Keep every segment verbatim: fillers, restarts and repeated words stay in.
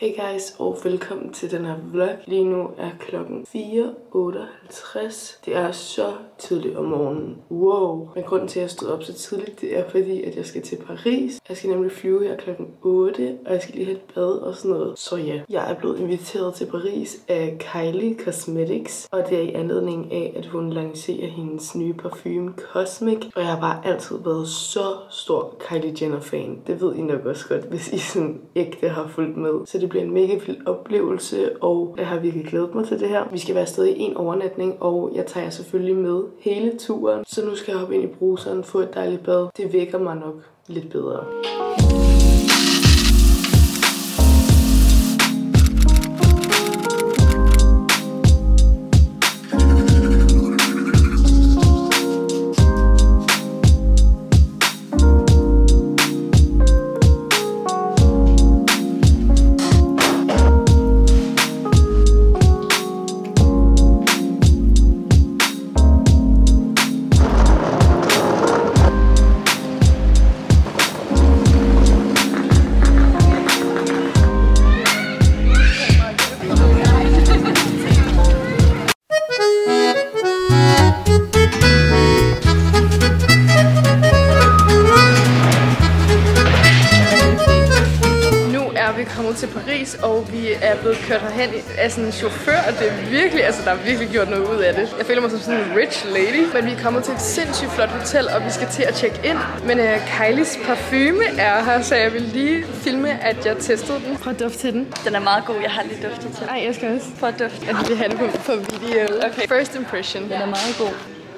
Hey guys, og velkommen til den her vlog. Lige nu er klokken fire otteoghalvtreds. Det er så tidligt om morgenen. Wow. Men grunden til, at jeg stod op så tidligt, det er fordi, at jeg skal til Paris. Jeg skal nemlig flyve her klokken otte, og jeg skal lige have et bad og sådan noget. Så ja, jeg er blevet inviteret til Paris af Kylie Cosmetics, og det er i anledning af, at hun lancerer hendes nye parfume Cosmic. Og jeg har bare altid været så stor Kylie Jenner-fan. Det ved I nok også godt, hvis I sådan ægte har fulgt med. Så det bliver en mega vild oplevelse, og jeg har virkelig glædet mig til det her. Vi skal være afsted i en overnatning, og jeg tager jer selvfølgelig med hele turen. Så nu skal jeg hoppe ind i bruseren, få et dejligt bad. Det vækker mig nok lidt bedre. Kommet til Paris, og vi er blevet kørt herhen af sådan en chauffør, og det er virkelig, altså der er virkelig gjort noget ud af det. Jeg føler mig som sådan en rich lady, men vi er kommet til et sindssygt flot hotel, og vi skal til at tjekke ind. Men uh, Kylies parfume er her, så jeg vil lige filme, at jeg testede den. Prøv at dufte til den. Den er meget god, jeg har lige duftet til. Ej, jeg skal også. Prøv at dufte. Jeg vil have den på, på video. Okay. First impression. Den er meget god.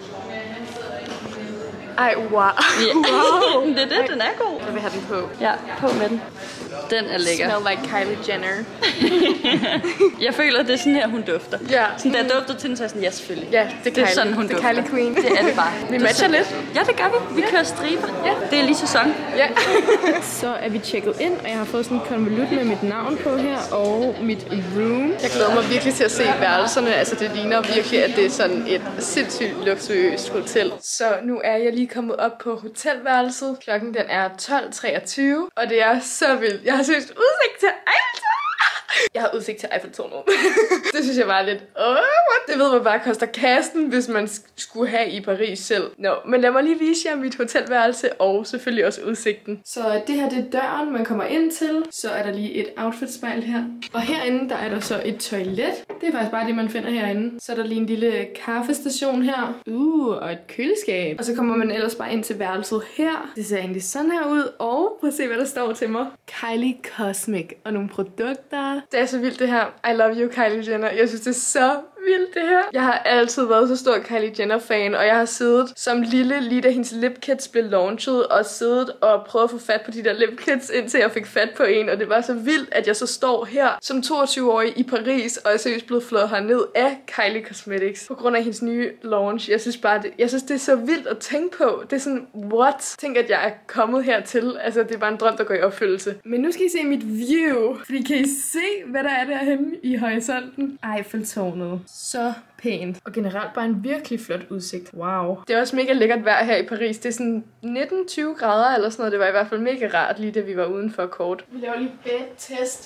Ej, wow. Yeah. Wow. Det er det, den er god. Jeg vil have den på. Ja, på med den. Den er lækker. Smell like Kylie Jenner. Jeg føler, at det er sådan her, hun dufter. Ja. Sådan, da jeg dufter til den, så er jeg sådan, ja, selvfølgelig. Ja, det er, det er sådan, hun det er dufter. Kylie Queen. Det er det bare. Vi det matcher lidt. Ja, det gør vi. Vi ja. kører striber. Ja. Det er lige sæson. Ja. Så er vi tjekket ind, og jeg har fået sådan en konvolut med mit navn på her, og mit room. Jeg glæder mig virkelig til at se værelserne. Altså, det ligner virkelig, at det er sådan et sindssygt luksuriøst hotel. Så nu er jeg lige kommet op på hotelværelset. Klokken den er tolv treogtyve, og det er så vildt. Jeg har seriøst udsigt til Eiffeltårnet. Jeg har udsigt til Eiffeltårnet. Det synes jeg var lidt, åh, oh, det ved man bare koster kassen, hvis man skulle have i Paris selv. Nå, no, men lad mig lige vise jer mit hotelværelse, og selvfølgelig også udsigten. Så det her, det er døren, man kommer ind til. Så er der lige et outfit-spejl her. Og herinde, der er der så et toilet. Det er faktisk bare det, man finder herinde. Så er der lige en lille kaffestation her. Uh, og et køleskab. Og så kommer man ellers bare ind til værelset her. Det ser egentlig sådan her ud. Og prøv at se, hvad der står til mig. Kylie Cosmic og nogle produkter. Det er så vildt det her. I love you, Kylie Jenner. Jeg synes, det er så vildt det her. Jeg har altid været så stor Kylie Jenner fan, og jeg har siddet som lille, lige da hendes lip kits blev launchet, og siddet og prøvet at få fat på de der lip kits, indtil jeg fik fat på en, og det var så vildt, at jeg så står her som toogtyve-årig i Paris, og jeg er seriøst blevet flået herned af Kylie Cosmetics, på grund af hendes nye launch. Jeg synes bare, det, jeg synes, det er så vildt at tænke på. Det er sådan, what? Tænk, at jeg er kommet hertil. Altså, det er bare en drøm, der går i opfyldelse. Men nu skal I se mit view, fordi kan I se, hvad der er derhenne i horisonten? Eiffeltårnet. Så pænt. Og generelt bare en virkelig flot udsigt. Wow. Det er også mega lækkert vejr her i Paris. Det er sådan nitten til tyve grader eller sådan noget. Det var i hvert fald mega rart, lige da vi var udenfor kort. Vi laver lige bedtest.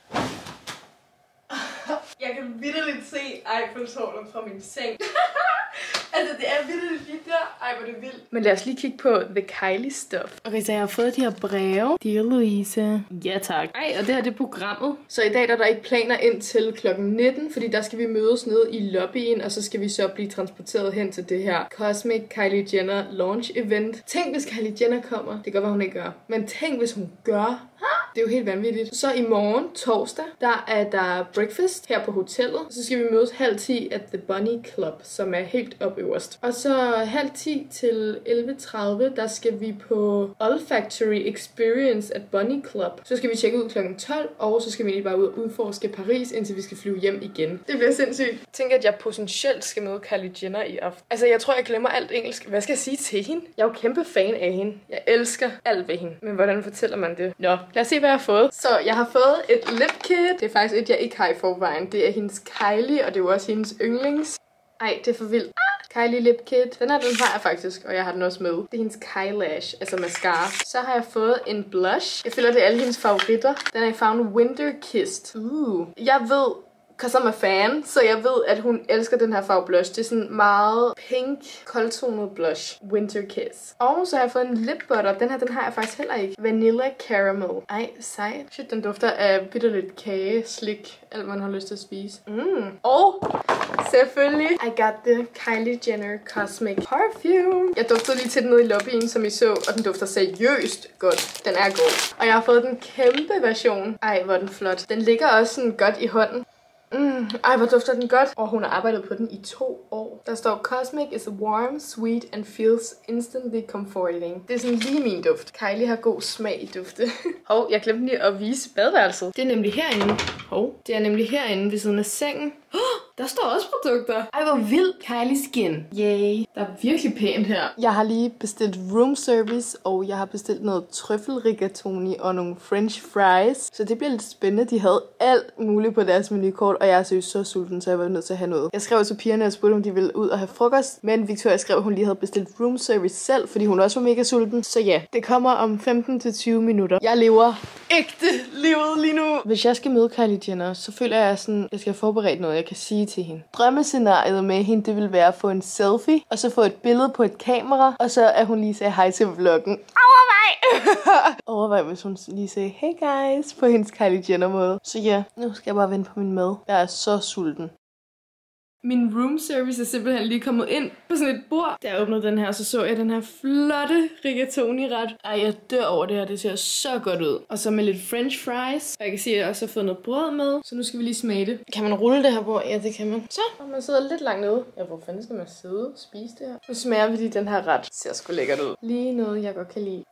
Jeg kan vitterligt se Eiffeltårnet fra min seng. Altså, det er vildt lige der. Ej, hvor det vildt. Men lad os lige kigge på The Kylie Stuff. Okay, så jeg har fået de her breve. Dear Louise. Ja, tak. Ej, og det her det er programmet. Så i dag der er der ikke planer ind til klokken nitten, fordi der skal vi mødes nede i lobbyen, og så skal vi så blive transporteret hen til det her Cosmic Kylie Jenner Launch Event. Tænk, hvis Kylie Jenner kommer. Det kan godt være, hun ikke gør. Men tænk, hvis hun gør. Det er jo helt vanvittigt. Så i morgen, torsdag, der er der breakfast her på hotellet. Så skal vi mødes halv ti at The Bunny Club, som er helt op øverst. Og så halv ti til elleve tredive, der skal vi på Olfactory Experience at Bunny Club. Så skal vi tjekke ud klokken tolv, og så skal vi egentlig bare ud og udforske Paris, indtil vi skal flyve hjem igen. Det bliver sindssygt. Jeg tænker, at jeg potentielt skal møde Kylie Jenner i aften. Altså, jeg tror, jeg glemmer alt engelsk. Hvad skal jeg sige til hende? Jeg er jo kæmpe fan af hende. Jeg elsker alt ved hende. Men hvordan fortæller man det? Nå, lad os se, hvad jeg har fået. Så jeg har fået et lip kit. Det er faktisk et, jeg ikke har i forvejen. Det er hendes Kylie, og det er jo også hendes yndlings. Ej, det er for vildt. Kylie Lip Kit. Den her, den har jeg faktisk, og jeg har den også med. Det er hendes Kylash, altså mascara. Så har jeg fået en blush. Jeg føler, det er alle hendes favoritter. Den er i farven Winter Kissed. Uh. Jeg ved, cause I'm a fan, så jeg ved, at hun elsker den her farve blush. Det er sådan meget pink, koldtonet blush. Winter Kiss. Og så har jeg fået en lip butter. Den her, den har jeg faktisk heller ikke. Vanilla Caramel. Ej, sej. Shit, den dufter af bitterligt kage, slik, alt man har lyst til at spise. Mm. Og selvfølgelig, I got the Kylie Jenner Cosmic Perfume. Jeg duftede lige til den nede i lobbyen, som I så, og den dufter seriøst godt. Den er god. Og jeg har fået den kæmpe version. Ej, hvor er den flot. Den ligger også sådan godt i hånden. Mm, ej, hvor dufter den godt. Og hun har arbejdet på den i to år. Der står, Cosmic is warm, sweet and feels instantly comforting. Det er sådan lige min duft. Kylie har god smag i dufte. Hov, jeg glemte lige at vise badeværelset. Det er nemlig herinde. Hov, det er nemlig herinde ved siden af sengen. Oh, der står også produkter. Ej, hvor vildt. Kylie Skin. Yay. Der er virkelig pænt her. Jeg har lige bestilt room service, og jeg har bestilt noget trøffel rigatoni og nogle french fries. Så det bliver lidt spændende. De havde alt muligt på deres menukort, og jeg er seriøst så sulten, så jeg var nødt til at have noget. Jeg skrev til pigerne og spurgte, om de ville ud og have frokost, men Victoria skrev, at hun lige havde bestilt room service selv, fordi hun også var mega sulten. Så ja, det kommer om femten til tyve minutter. Jeg lever ægte livet lige nu. Hvis jeg skal møde Kylie Jenner, så føler jeg sådan, jeg skal have forberedt noget, jeg kan sige til hende. Drømmescenariet med hende, det vil være at få en selfie, og så få et billede på et kamera, og så at hun lige sagde hej til vloggen. Overvej! Overvej, hvis hun lige sagde, hey guys, på hendes Kylie Jenner måde. Så ja, nu skal jeg bare vente på min mad. Jeg er så sulten. Min room service er simpelthen lige kommet ind på sådan et bord. Da jeg åbnede den her, så så jeg den her flotte rigatoni-ret. Ej, jeg dør over det her. Det ser så godt ud. Og så med lidt french fries. Og jeg kan se, at jeg også har fået noget brød med. Så nu skal vi lige smage det. Kan man rulle det her bord? Ja, det kan man. Så, og man sidder lidt langt nede. Ja, hvor fanden skal man sidde og spise det her? Nu smager vi lige den her ret. Det ser sgu lækkert ud. Lige noget, jeg godt kan lide.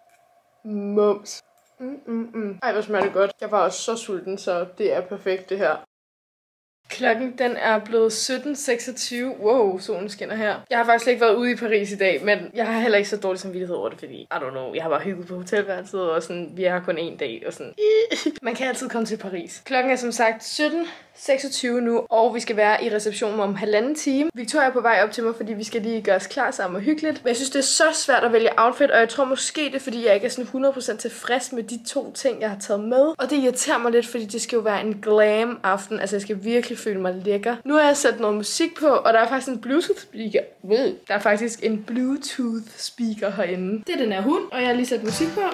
Mums. Mm, mm, mm. Ej, hvor smager det godt. Jeg var også så sulten, så det er perfekt det her. Klokken den er blevet sytten seksogtyve. Wow, solen skinner her. Jeg har faktisk ikke været ude i Paris i dag, men jeg har heller ikke så dårlig samvittighed over det, fordi, I don't know, jeg har bare hygget på hotelværelset, og sådan, vi er her kun en dag, og sådan, man kan altid komme til Paris. Klokken er som sagt sytten seksogtyve nu, og vi skal være i receptionen om halvanden time. Victoria er på vej op til mig, fordi vi skal lige gøre os klar sammen og hyggeligt. Men jeg synes, det er så svært at vælge outfit, og jeg tror måske det er, fordi jeg ikke er sådan hundrede procent tilfreds med de to ting, jeg har taget med. Og det irriterer mig lidt, fordi det skal jo være en glam aften. Altså, jeg skal virkelig føle mig lækker. Nu har jeg sat noget musik på, og der er faktisk en Bluetooth speaker. Ved. Der er faktisk en Bluetooth speaker herinde. Det er den her hund, og jeg har lige sat musik på.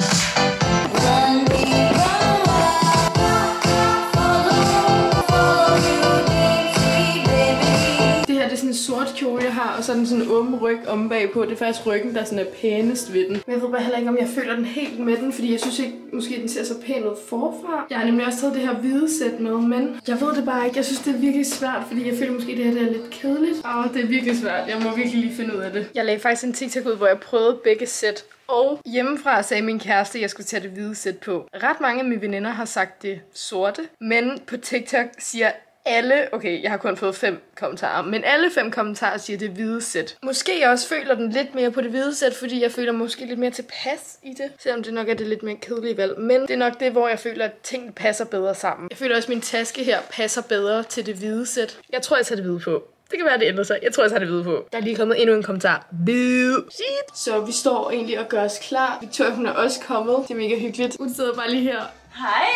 Det er sådan en sort kjole, jeg har, og så er den sådan en åben ryg om bagpå. Det er faktisk ryggen, der sådan er pænest ved den. Men jeg ved bare heller ikke, om jeg føler den helt med den, fordi jeg synes ikke, måske den ser så pæn ud forfra. Jeg har nemlig også taget det her hvide sæt med, men jeg ved det bare ikke. Jeg synes, det er virkelig svært, fordi jeg føler måske, det her det er lidt kedeligt. Åh, det er virkelig svært. Jeg må virkelig lige finde ud af det. Jeg lagde faktisk en TikTok ud, hvor jeg prøvede begge sæt. Og hjemmefra sagde min kæreste, at jeg skulle tage det hvide sæt på. Ret mange af mine veninder har sagt det sorte, men på TikTok siger alle, okay, jeg har kun fået fem kommentarer, men alle fem kommentarer siger det hvide sæt. Måske jeg også føler den lidt mere på det hvide sæt, fordi jeg føler måske lidt mere tilpas i det, selvom det nok er det lidt mere kedelige valg. Men det er nok det, hvor jeg føler, at tingene passer bedre sammen. Jeg føler også, at min taske her passer bedre til det hvide sæt. Jeg tror, jeg tager det hvide på. Det kan være, det ændrer sig. Jeg tror, jeg tager det hvide på. Der er lige kommet endnu en kommentar. Hvid. Shit. Så vi står egentlig og gør os klar. Victoria, hun er også kommet. Det er mega hyggeligt. Hun sidder bare lige her. Hej!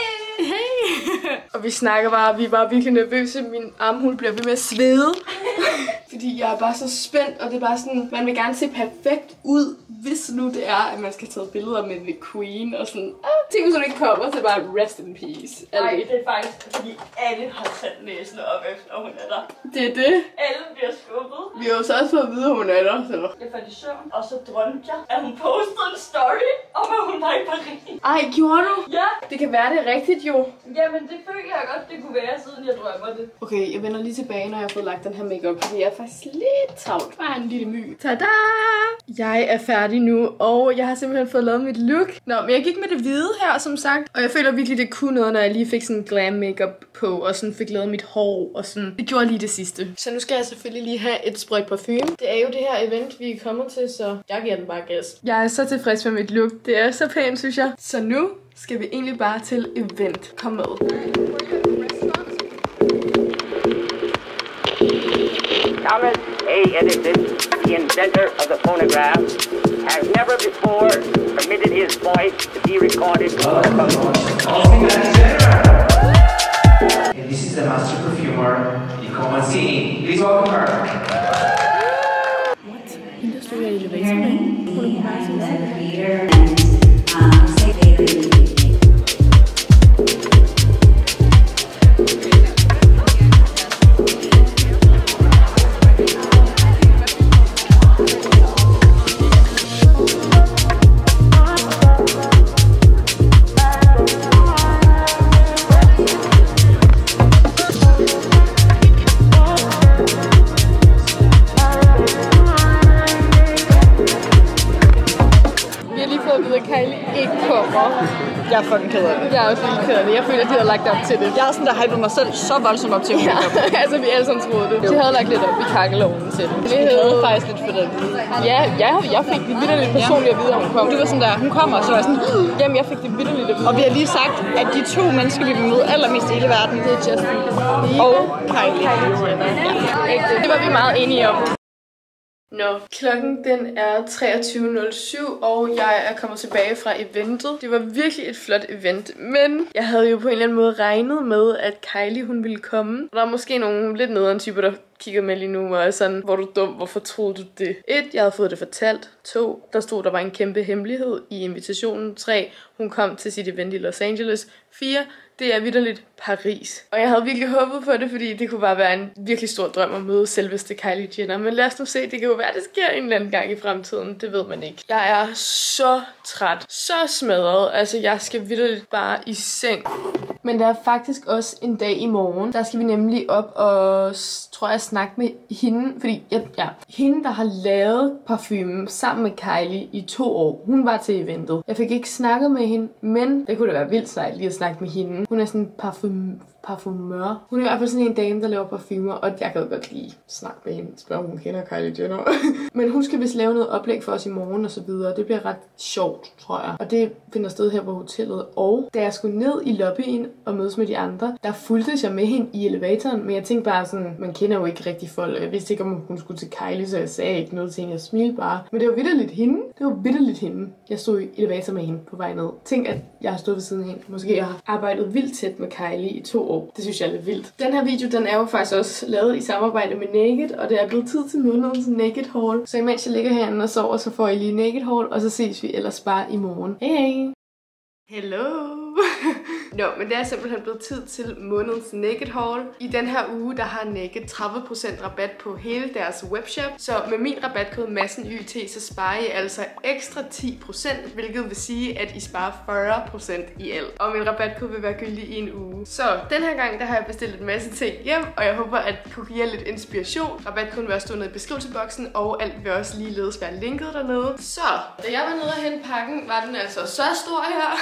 Hey! Og vi snakker bare, vi er bare virkelig nervøse. Min armhul bliver ved med at svede. Fordi jeg er bare så spændt, og det er bare sådan, man vil gerne se perfekt ud, hvis nu det er, at man skal tage billeder med The Queen og sådan. Ah, tænk hvis hun ikke kommer, så er det bare rest in peace. Nej, det er faktisk, fordi alle har sat næsen op efter, hun er der. Det er det. Alle bliver skubbet. Vi har jo så også fået at vide, at hun er der, så. Jeg faldt i søvn, og så drømte jeg, at hun postede en story om, at hun var i Paris. Ej, gjorde du? Ja. Det kan være, det er rigtigt jo. Jamen, det føler jeg godt, det kunne være, siden jeg drømmer det. Okay, jeg vender lige tilbage, når jeg har fået lagt den her makeup, fordi jeg er faktisk lidt travlt. Bare en lille my. Tada! Jeg er færdig nu, og jeg har simpelthen fået lavet mit look. Nå, men jeg gik med det hvide her, som sagt. Og jeg føler virkelig, det kunne noget, når jeg lige fik sådan glam makeup på, og sådan fik lavet mit hår, og sådan. Det gjorde lige det sidste. Så nu skal jeg selvfølgelig lige have et sprøjt parfume. Det er jo det her event, vi er kommet til, så jeg giver den bare gas. Jeg er så tilfreds med mit look. Det er så pænt, synes jeg. Så nu skal vi egentlig bare til event. Kom med. Jamen, hey, carefully edited, the inventor of the phonograph has never before permitted his voice to be recorded. And this is the master perfumer, Nico Mancini. Please welcome her. What? Hende stod jeg i elevatoren med. Hun er på vej til Jeg er fucking ked af det. Jeg er også lidt ked af det. Jeg føler, at de havde lagt op til det. Jeg er sådan, der hypede mig selv så voldsomt op til at ja, altså vi alle sammen troede det. De havde lagt lidt op i kakkelovnen til det. Det havde faktisk lidt for det. Ja, jeg, jeg fik det vitterligt personligt at vide, at hun kom. Du var sådan der, hun kommer, og så var jeg sådan, jamen jeg fik det vitterligt at vide. Og vi har lige sagt, at de to mennesker, vi vil møde allermest i hele verden, det er Justin og Kylie. Ja. Det var vi meget enige om. Nå, klokken den er treogtyve nul syv, og jeg er kommet tilbage fra eventet. Det var virkelig et flot event, men jeg havde jo på en eller anden måde regnet med, at Kylie hun ville komme. Der er måske nogle lidt nederen typer, der kigger med lige nu og er sådan, hvor du dum, hvorfor troede du det? Et, jeg havde fået det fortalt. To, der stod, der var en kæmpe hemmelighed i invitationen. Tre, hun kom til sit event i Los Angeles. Fire, det er vitterligt Paris. Og jeg havde virkelig håbet på det, fordi det kunne bare være en virkelig stor drøm at møde selveste Kylie Jenner. Men lad os nu se, det kan jo være, det sker en eller anden gang i fremtiden. Det ved man ikke. Jeg er så træt. Så smadret. Altså, jeg skal vitterligt bare i seng. Men der er faktisk også en dag i morgen. Der skal vi nemlig op og, tror jeg, snakke med hende. Fordi, ja, ja, hende, der har lavet parfumen sammen med Kylie i to år. Hun var til eventet. Jeg fik ikke snakket med hende, men det kunne da være vildt sejt lige at snakke med hende. Hun er sådan en parfum parfumør. Hun er i hvert fald sådan en dame, der laver parfumer, og jeg kan jo godt lige snakke med hende, spørge om hun kender Kylie Jenner. Men hun skal vist lave noget oplæg for os i morgen og så videre. Det bliver ret sjovt, tror jeg. Og det finder sted her på hotellet. Og da jeg skulle ned i lobbyen og mødes med de andre, der fulgte jeg med hende i elevatoren, men jeg tænkte bare sådan, man kender jo ikke rigtig folk. Jeg vidste ikke, om hun skulle til Kylie, så jeg sagde ikke noget til hende. Jeg smilte bare. Men det var vitterligt hende. Det var vitterligt hende. Jeg stod i elevator med hende på vej ned. Tænk, at jeg har stået ved siden af hende. Måske jeg har arbejdet vildt tæt med Kylie i to år. Det synes jeg er lidt vildt. Den her video, den er jo faktisk også lavet i samarbejde med Naked, og det er blevet tid til månedens Naked Haul. Så imens jeg ligger herinde og sover, så får I lige Naked Haul, og så ses vi ellers bare i morgen. Hej hej! Hello! Nå, men det er simpelthen blevet tid til månedens Naked Haul. I den her uge, der har Naked tredive procent rabat på hele deres webshop. Så med min rabatkode MASSENYT, så sparer I altså ekstra ti procent, hvilket vil sige, at I sparer fyrre procent i alt. Og min rabatkode vil være gyldig i en uge. Så den her gang, der har jeg bestilt en masse ting hjem, og jeg håber, at det kunne give jer lidt inspiration. Rabatkoden vil også stå nede i beskrivelsesboksen, og alt vil også ligeledes være linket dernede. Så, da jeg var nede og hente pakken, var den altså så stor her.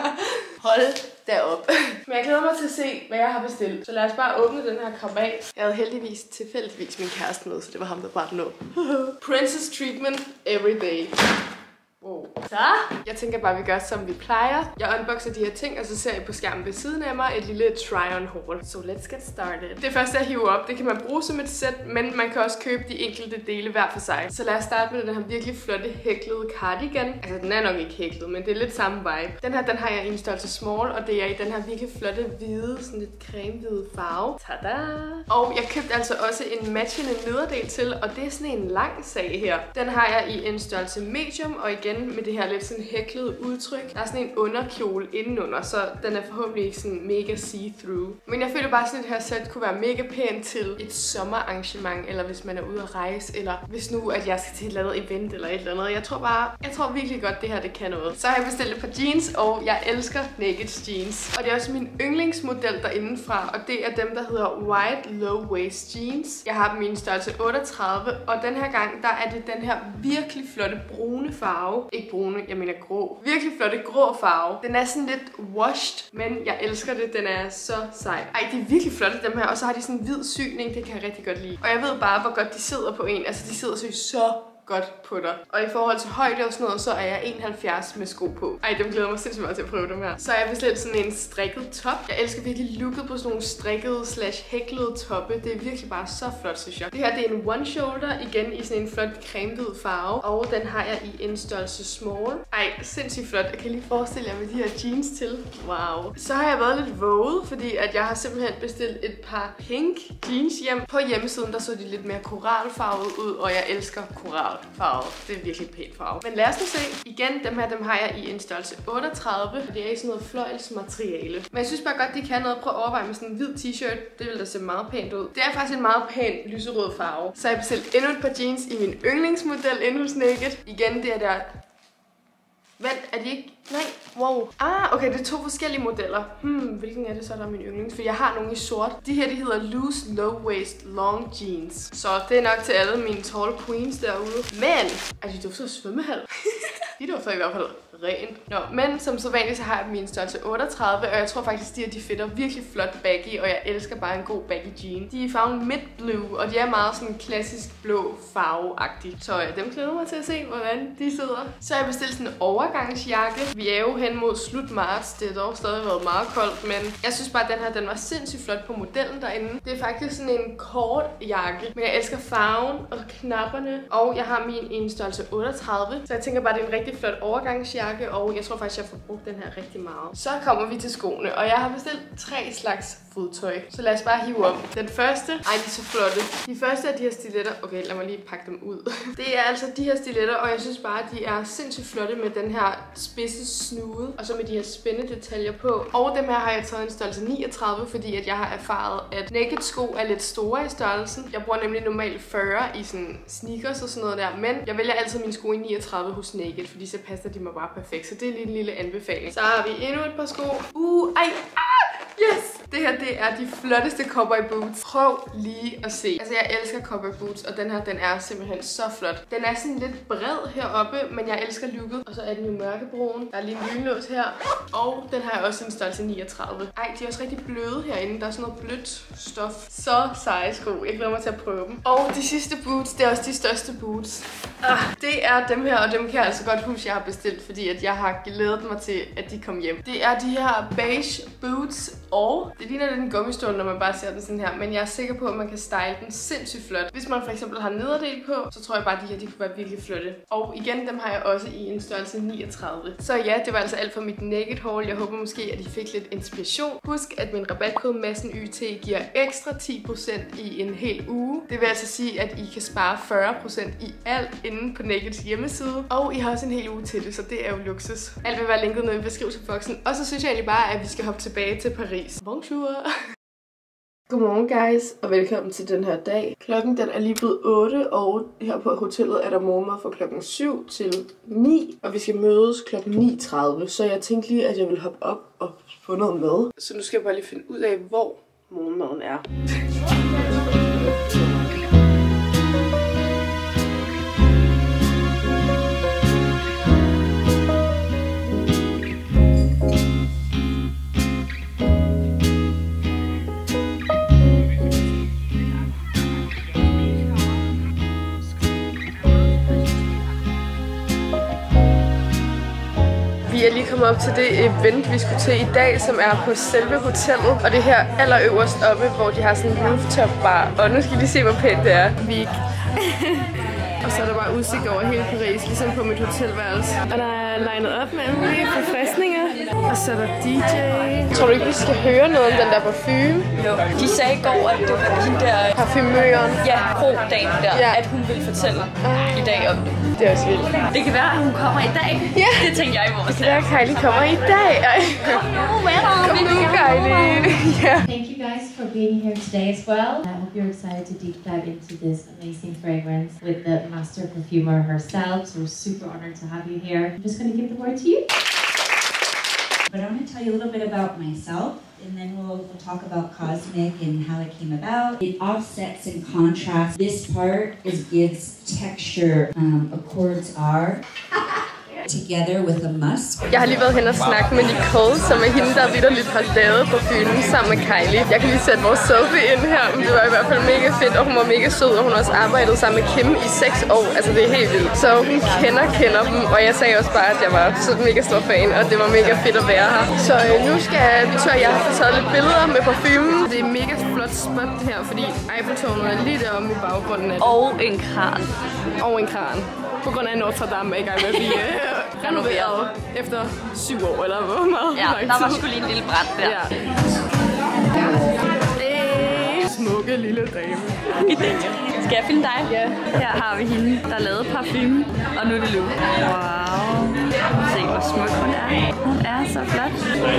Hold derop. Men jeg glæder mig til at se, hvad jeg har bestilt. Så lad os bare åbne den her krabat. Jeg havde heldigvis tilfældigvis min kæreste med, så det var ham, der bare den op. Princess treatment every day. Wow. Så, jeg tænker bare, at vi gør, som vi plejer. Jeg unboxer de her ting, og så ser I på skærmen ved siden af mig et lille try-on haul. So let's get started. Det første, jeg hiver op, det kan man bruge som et sæt, men man kan også købe de enkelte dele hver for sig. Så lad os starte med den her virkelig flotte hæklede cardigan. Altså, den er nok ikke hæklet, men det er lidt samme vibe. Den her, den har jeg i en størrelse small, og det er i den her virkelig flotte hvide, sådan lidt cremehvide farve. Tada! Og jeg købte altså også en matchende nederdel til, og det er sådan en lang sag her. Den har jeg i en størrelse medium, og igen med det her lidt sådan hæklede udtryk. Der er sådan en underkjole indenunder, så den er forhåbentlig ikke sådan mega see-through. Men jeg føler bare sådan, at det her sæt kunne være mega pænt til et sommerarrangement, eller hvis man er ude at rejse, eller hvis nu, at jeg skal til et eller andet event, eller et eller andet. Jeg tror bare, jeg tror virkelig godt, det her det kan noget. Så har jeg bestilt et par jeans, og jeg elsker Naked jeans. Og det er også min yndlingsmodel derindefra, og det er dem, der hedder Wide Low Waist Jeans. Jeg har dem i en størrelse otteogtredive, og den her gang, der er det den her virkelig flotte brune farve. Ikke brune, jeg mener grå. Virkelig flotte grå farve. Den er sådan lidt washed, men jeg elsker det. Den er så sej. Ej, det er virkelig flotte dem her. Og så har de sådan en hvid syning, det kan jeg rigtig godt lide. Og jeg ved bare, hvor godt de sidder på en. Altså, de sidder så så godt på dig. Og i forhold til højde og sådan noget, så er jeg enoghalvfjerds med sko på. Ej, dem glæder mig sindssygt meget til at prøve dem her. Så er jeg bestilt sådan en strikket top. Jeg elsker virkelig looket på sådan nogle strikkede slash hæklede toppe. Det er virkelig bare så flot, synes jeg. Det her, det er en one shoulder, igen i sådan en flot cremehvid farve. Og den har jeg i en størrelse small. Ej, sindssygt flot. Jeg kan lige forestille jer med de her jeans til. Wow. Så har jeg været lidt våget, fordi at jeg har simpelthen bestilt et par pink jeans hjem. På hjemmesiden, der så de lidt mere koralfarvet ud, og jeg elsker koralfarvet. Det er virkelig pænt farve. Men lad os nu se. Igen, dem her, dem har jeg i en størrelse otteogtredive, og det er i sådan noget fløjelsmateriale. Men jeg synes bare godt, de kan noget. Prøv at overveje med sådan en hvid t-shirt. Det vil da se meget pænt ud. Det er faktisk en meget pæn lyserød farve. Så jeg har bestilt endnu et par jeans i min yndlingsmodel inde hos Naked. Igen, det er der... Vent, er de ikke... Nej, wow. Ah, okay, det er to forskellige modeller. Hmm, hvilken er det så, der er min yndlings? For jeg har nogle i sort. De her, de hedder Loose Low Waist Long Jeans. Så det er nok til alle mine tall queens derude. Men, er de dufter af svømmehal? De dufter i hvert fald rent. Nå, men som så vanligt, så har jeg min størrelse otteogtredive, og jeg tror faktisk, de her, de fitter virkelig flot baggy, og jeg elsker bare en god baggy jean. De er i farven Mid Blue, og de er meget sådan klassisk blå farve-agtig. Så ja, dem glæder mig til at se, hvordan de sidder. Så har jeg bestilt sådan en overgangsjakke. Vi er jo hen mod slut marts. Det har dog stadig været meget koldt, men jeg synes bare, at den her, den var sindssygt flot på modellen derinde. Det er faktisk sådan en kort jakke, men jeg elsker farven og knapperne, og jeg har min i en størrelse otteogtredive, så jeg tænker bare, det er en rigtig flot overgangsjakke, og jeg tror faktisk, jeg får brugt den her rigtig meget. Så kommer vi til skoene, og jeg har bestilt tre slags fodtøj. Så lad os bare hive op. Den første, ej, de er så flotte. De første er de her stiletter. Okay, lad mig lige pakke dem ud. Det er altså de her stiletter, og jeg synes bare, at de er sindssygt flotte med den her spidse snude, og så med de her spændende detaljer på. Og dem her har jeg taget en størrelse niogtredive, fordi at jeg har erfaret, at Naked sko er lidt store i størrelsen. Jeg bruger nemlig normalt fyrre i sådan sneakers og sådan noget der, men jeg vælger altid mine sko i niogtredive hos Naked, fordi så passer de mig bare perfekt. Så det er lige en lille anbefaling. Så har vi endnu et par sko. Uh, ej, ah, yes! Det her, det er de flotteste cowboy boots. Prøv lige at se. Altså, jeg elsker cowboy boots, og den her, den er simpelthen så flot. Den er sådan lidt bred heroppe, men jeg elsker looket. Og så er den jo mørkebrun. Der er lige en lynlås her. Og den har jeg også en størrelse niogtredive. Ej, de er også rigtig bløde herinde. Der er sådan noget blødt stof. Så seje sko. Jeg glæder mig til at prøve dem. Og de sidste boots, det er også de største boots. Ah, det er dem her, og dem kan jeg altså godt huske, jeg har bestilt, fordi at jeg har glædet mig til, at de kom hjem. Det er de her beige boots, og det ligner lidt en gummistål, når man bare ser den sådan her, men jeg er sikker på, at man kan style den sindssygt flot. Hvis man for eksempel har nederdel på, så tror jeg bare, at de her de kunne være virkelig flotte. Og igen, dem har jeg også i en størrelse niogtredive. Så ja, det var altså alt for mit Naked haul. Jeg håber måske, at I fik lidt inspiration. Husk, at min rabatkode MASSENYT giver ekstra ti procent i en hel uge. Det vil altså sige, at I kan spare fyrre procent i alt inde på Nakeds hjemmeside. Og I har også en hel uge til det, så det er jo luksus. Alt vil være linket nede i beskrivelsesboksen. Og så synes jeg egentlig bare, at vi skal hoppe tilbage til Paris. Bonjour! Godmorgen guys, og velkommen til den her dag. Klokken den er lige blevet otte, og her på hotellet er der morgenmad fra klokken syv til ni, og vi skal mødes klokken ni tredive, så jeg tænkte lige, at jeg vil hoppe op og få noget med. Så nu skal jeg bare lige finde ud af, hvor morgenmaden er. Vi er lige kommet op til det event, vi skulle til i dag, som er på selve hotellet. Og det er her allerøverst oppe, hvor de har sådan en rooftop bar. Og nu skal I lige se, hvor pænt det er. Vi Og så er der bare udsigt over hele Paris, ligesom på mit hotelværelse. Og der er legnet op med mulige forfriskninger. Og så er der D J. Tror du ikke, vi skal høre noget om den der parfume? Jo. De sagde i går, at det var hende der... Parfumøren. Ja, pro-damen der. Ja. At hun ville fortælle uh. i dag om det. Det er også vildt. Det kan være, at hun kommer i dag. Ja. Det tænker jeg i vores. Det er Kylie kommer i dag. Kom nu, Kom nu, Kylie. Ja. Thank you guys for being here today as well. I hope you're excited to deep dive into this amazing fragrance with the master perfumer herself. So we're super honored to have you here. I'm just going to give the word to you. But I'm going to tell you a little bit about myself, and then we'll, we'll talk about Cosmic and how it came about. It offsets and contrasts. This part is gives texture. Um, accords are. together with a musk. Jeg har lige været hen og snakke med Nicole, som er hende, der vitterligt har lavet parfumen sammen med Kylie. Jeg kan lige sætte vores selfie ind her, men det var i hvert fald mega fedt, og hun var mega sød, og hun har også arbejdet sammen med Kim i seks år. Altså det er helt vildt. Så hun kender, kender dem, og jeg sagde også bare, at jeg var så mega stor fan, og det var mega fedt at være her. Så øh, nu skal Victoria og jeg have taget lidt billeder med parfumen. Det er mega flot spot her, fordi Eiffeltårnet er lige deromme i baggrunden af det. Og en kran. Og en kran. På grund af Notre Dame er i gang med at blive øh, renoveret efter syv år, eller hvor meget? Ja, der var sgu lige en lille brand der. Ja. Hey. Smukke lille dame. Skal jeg filme dig? Ja. Her har vi hende, der lavede parfume, og nu er det Lou. Wow. Se, hvor smuk hun er. Hun er så flot.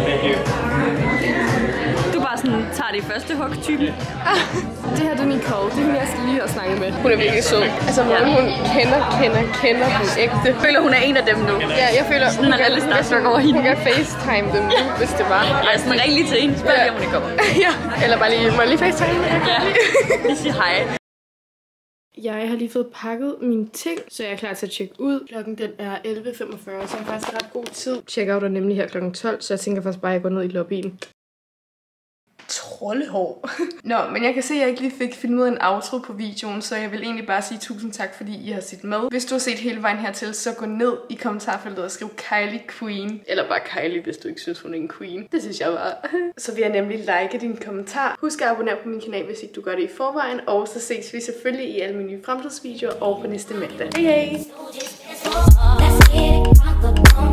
Du bare sådan tager det i første hug-typen. Det her det er Nicole, det er hende, jeg skal lige have snakket med. Hun er virkelig sød. Altså, ja. Hun kender, kender, kender den ægte. Jeg føler, hun er en af dem nu. Ja, jeg føler, hun, hun, kan, hun, kan, over hende. hun kan facetime dem nu, hvis det var. Ja, sådan ring lige til hende. Spørg lige, om hun ikke kommer. Ja, eller bare lige, må jeg lige facetime? Ja, vi siger hej. Jeg har lige fået pakket mine ting, så jeg er klar til at tjekke ud. Klokken den er elleve femogfyrre, så jeg har faktisk ret god tid. Checkout er nemlig her klokken tolv, så jeg tænker faktisk bare, at jeg går ned i lobbyen. Troldehår. Nå, men jeg kan se, at jeg ikke lige fik filmet en outro på videoen, så jeg vil egentlig bare sige tusind tak, fordi I har set med. Hvis du har set hele vejen hertil, så gå ned i kommentarfeltet og skriv Kylie Queen. Eller bare Kylie, hvis du ikke synes, hun er en queen. Det synes jeg bare. Så vil jeg nemlig like din kommentar. Husk at abonnere på min kanal, hvis ikke du gør det i forvejen. Og så ses vi selvfølgelig i alle mine nye fremtidsvideoer og på næste mandag. Hej hej!